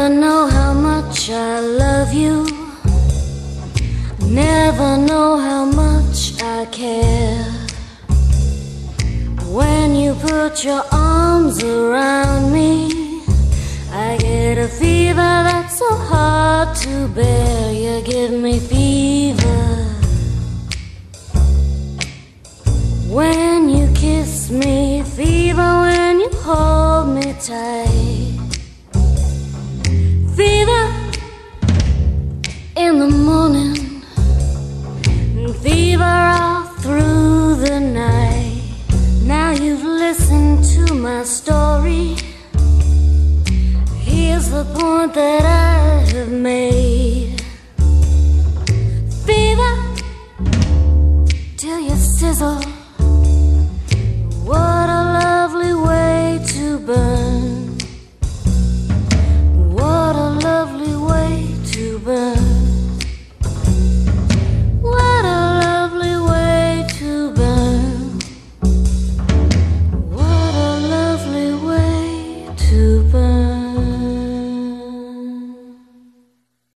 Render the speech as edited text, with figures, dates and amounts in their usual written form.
know how much I love you, never know how much I care. When you put your arms around me, I get a fever that's so hard to bear. You give me fever when you kiss me, fever when you hold me tight, fever in the morning, and fever all through the night. Now you've listened to my story. Here's the point that I have made. Fever till you sizzle,